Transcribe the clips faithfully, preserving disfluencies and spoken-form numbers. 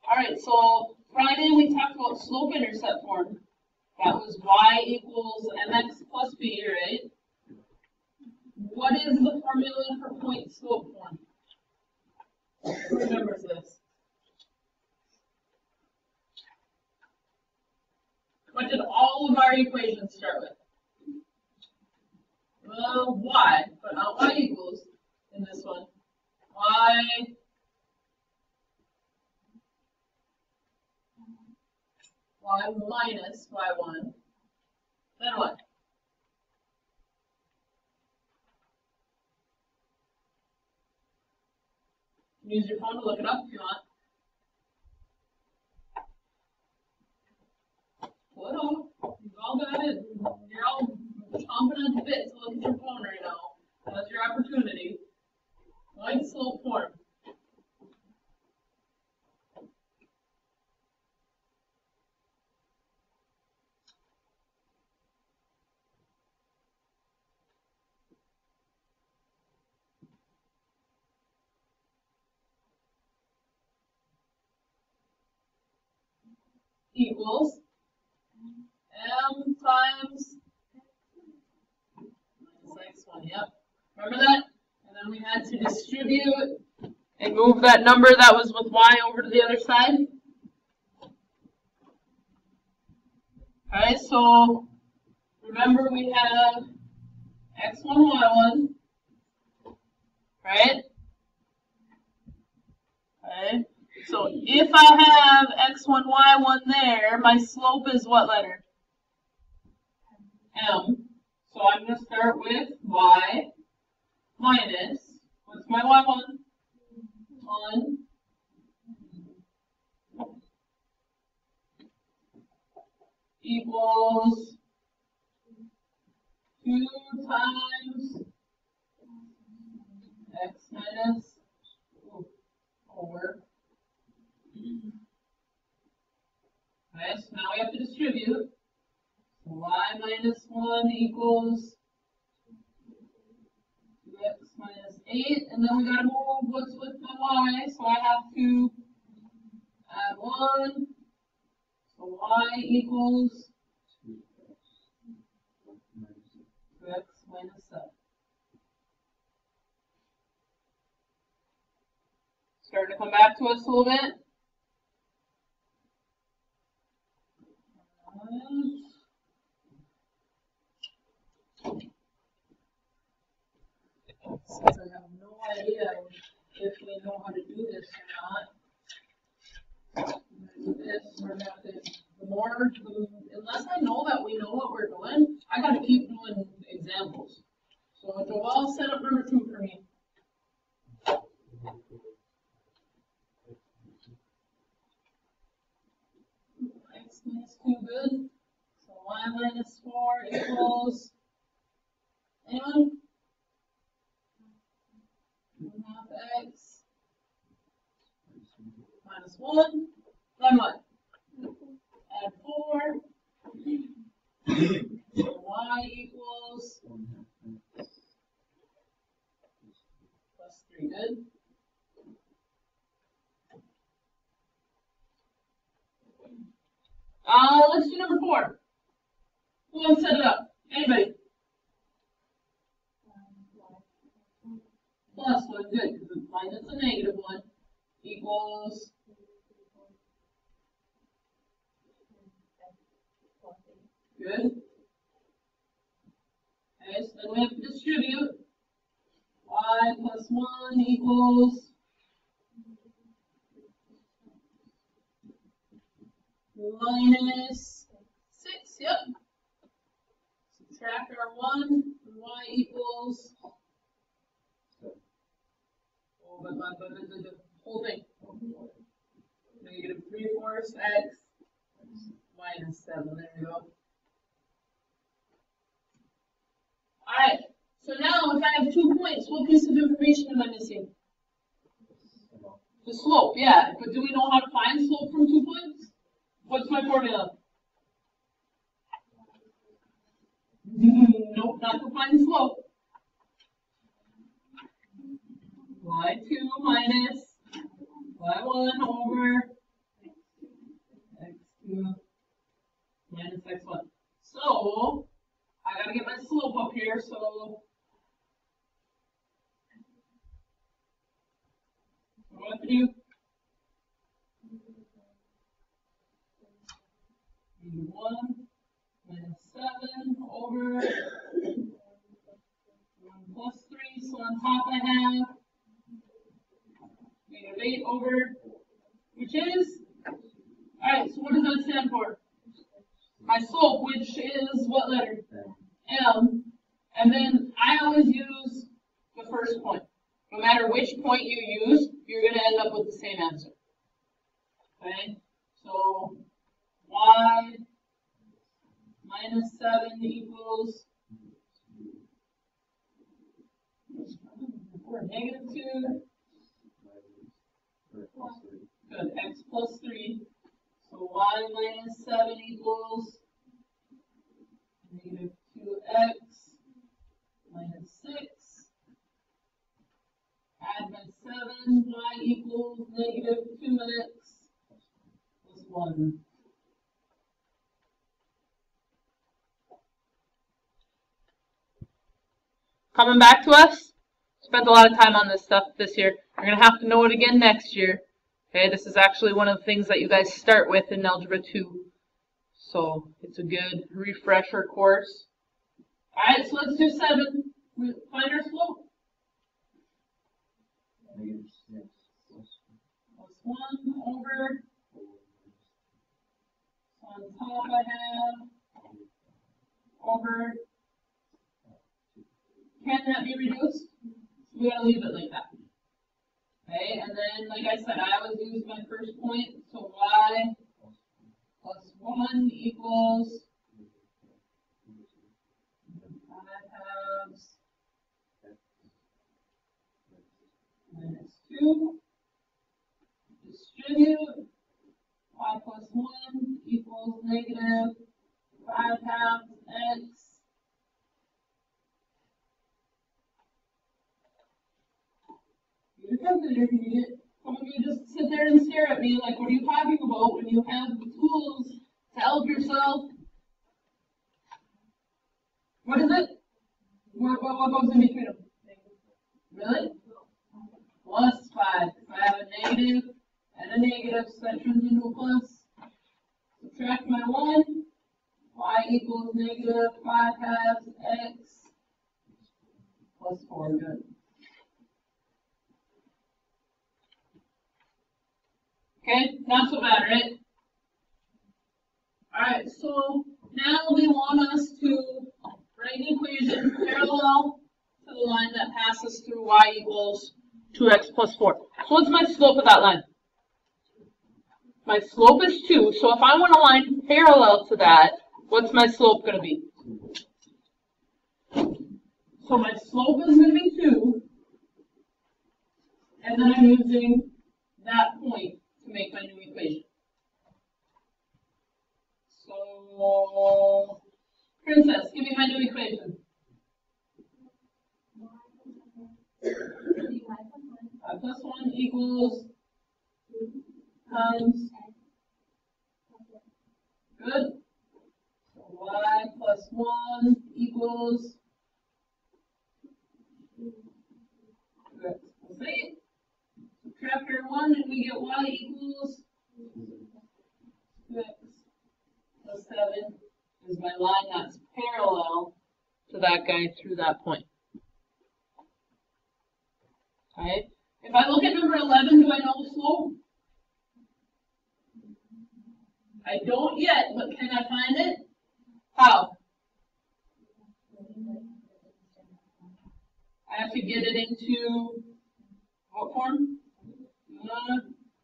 Alright, so Friday we talked about slope-intercept form. That was y equals mx plus b, right? What is the formula for point slope form? Who remembers this? What did all of our equations start with? Well, y, but not y equals in this one. Y y minus y one. Then what? Use your phone to look it up if you want. Pull it up. You've all got it. You're all chomping at the bit to look at your phone right now. That's your opportunity. Point slope form. Equals m times minus x one. Yep. Remember that? And then we had to distribute and move that number that was with y over to the other side. Alright, so remember we have x one, y one. Right? Okay. So if I have x one, y one there, my slope is what letter? M. So I'm going to start with y minus, what's my y one? one. Equals two times x minus ooh, over. Okay, so now we have to distribute. So y minus one equals two x minus eight, and then we gotta move what's with my y, so I have to add one. So y equals two x minus seven. Starting to come back to us a little bit. Since I have no idea if we know how to do this or not, I'm going to do this. We're going to have to, the more, the, unless I know that we know what we're doing, I got to keep doing examples. So Joel, set up number two for me. X minus two, good. So y minus four equals, anyone? one half x minus one. Then what? Add four. So y equals plus three, good. Uh, let's do number four. Who wants to set it up? Anybody? Plus one, good, because it's minus a negative one, equals good. Okay, so then we have to distribute. Y plus one equals minus six, yep. Subtract our one, y equals oh, but, but, but, but, the whole thing. Negative three fourths x minus seven. There we go. Alright, so now if I have two points, what piece of information am I missing? The slope, yeah. But do we know how to find slope from two points? What's my formula? Nope, not to find slope. y two minus y one over two minus x one. So I gotta get my slope up here, so what do I have to do? one minus seven over one plus three, so on top I have negative eight over, which is, alright, so what does that stand for? My slope, which is what letter? M. And then I always use the first point. No matter which point you use, you're going to end up with the same answer. Okay? So y minus seven equals or negative two. Good, x plus three. So y minus seven equals negative two x minus six. Add my seven, y equals negative two x plus one. Coming back to us, spent a lot of time on this stuff this year. You're going to have to know it again next year. Okay, this is actually one of the things that you guys start with in Algebra two. So it's a good refresher course. Alright, so let's do seven. Find our slope. Plus one over. On top I have over. Can that be reduced? We gotta leave it like that. Okay, and then like I said, I always use my first point, so y plus one equals five halves minus two. Distribute y plus one equals negative five halves x. Use a calculator if you need it. Some of you just sit there and stare at me like, what are you talking about when you have the tools to help yourself? What is it? What, what, what goes in between them? Really? Plus five. If I have a negative and a negative, so that turns into a plus. Subtract my one. Y equals negative five halves x plus four. Good. Okay, not so bad, right? Alright, so now they want us to write an equation parallel to the line that passes through y equals two x plus four. So what's my slope of that line? My slope is two, so if I want a line parallel to that, what's my slope going to be? So my slope is going to be two, and then I'm using that point to make my new equation. So, Princess, give me my new equation. five plus one equals times. Good. So y plus one equals x plus eight. Subtract our one and we get y equals x plus seven is my line that's parallel to that guy through that point. Okay. If I look at number eleven, do I know the slope? I don't yet, but can I find it? How? I have to get it into what form? Uh,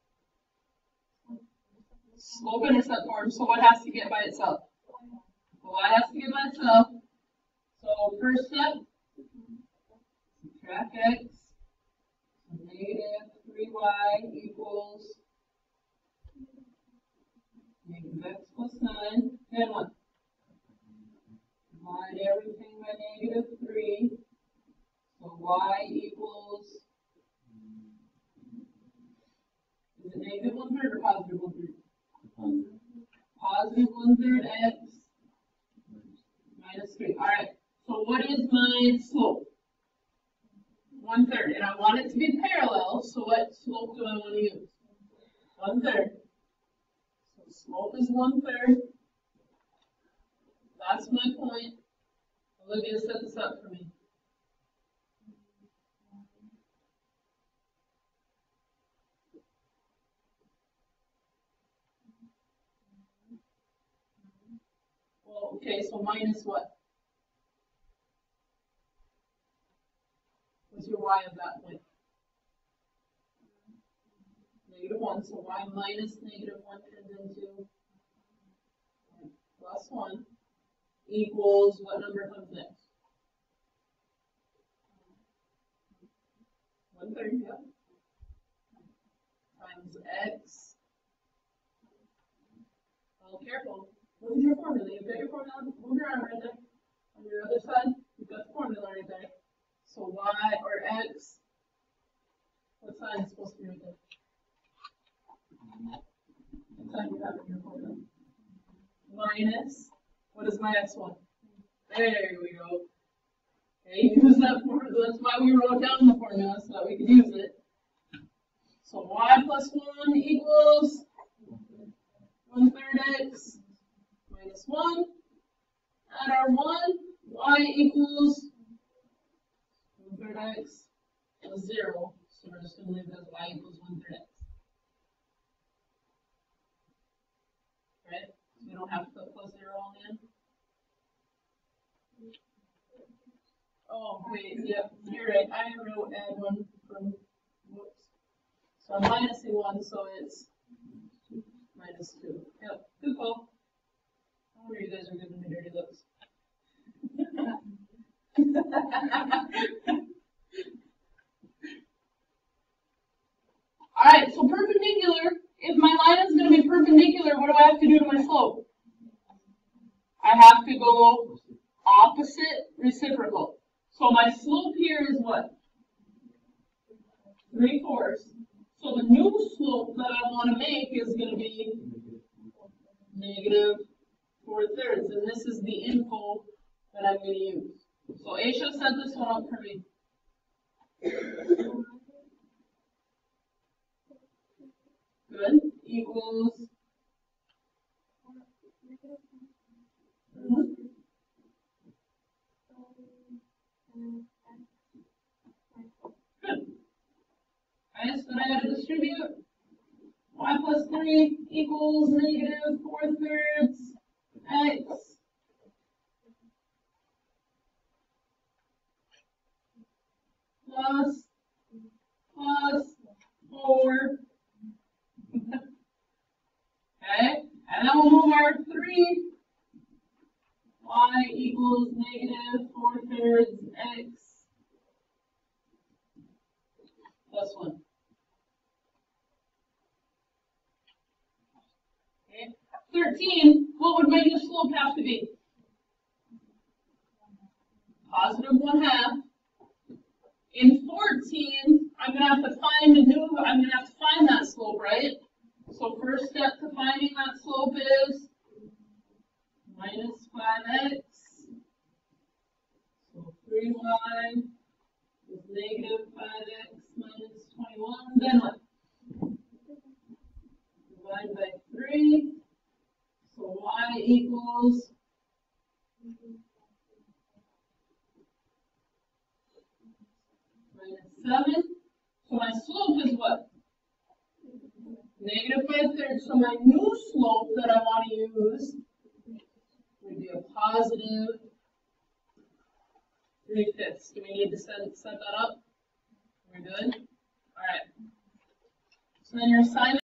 slope intercept form. So what has to get by itself? Y has to get by itself. So first step, subtract x. Negative three y equals negative x plus nine. Then what? Divide everything by negative three. So y equals, is it negative one third or positive one third? be one third x minus three. Alright, so what is my slope? One third, and I want it to be parallel, so what slope do I want to use? One third. So slope is one third. That's my point. Olivia, set this up for me. Well, okay, so minus what? What's your y of that point? Negative one, so y minus negative one turns into plus one equals what number comes next? One third, yeah. Times x. Oh, careful. Look at your formula. You've got your formula. Move around right there. On your other side, you've got the formula right there. So y or x, what sign is supposed to be right there? What sign do you have in your formula? Minus, what is my x one? There we go. Okay, use that formula. That's why we wrote down the formula, so that we could use it. So y plus one equals one third x minus one. Add our one, y equals one third x plus zero. So we're just going to leave it as y equals one third x. Right? So we don't have to put plus zero on the end. Oh, wait, yep, you're right. I wrote add one from, whoops. So I'm minusing one, so it's minus two. Yep, good call. Oh, you guys are giving me dirty looks. Alright, so perpendicular. If my line is going to be perpendicular, what do I have to do to my slope? I have to go opposite reciprocal. So my slope here is what? three fourths. So the new slope that I want to make is going to be negative four thirds. And this is the info that I'm going to use. So Aisha set this one up for me. Good. Equals. Mm-hmm. Good. Okay, so then I got to distribute. Y plus three equals negative four thirds x plus plus four. Okay, and then we'll move our three. Y equals negative four thirds x plus one. Okay. thirteen, what would my new slope have to be? Positive one half. In fourteen, I'm going to have to find a new, I'm going to have to find that slope, right? So first step to finding that slope is minus five x. So three y is negative five x minus twenty-one. Then what? Divide by three. So y equals minus seven. So my slope is what? Negative five thirds. So my new slope that I want to use would be a positive three fifths. Do we need to set, set that up? We're good? All right. So then your assignment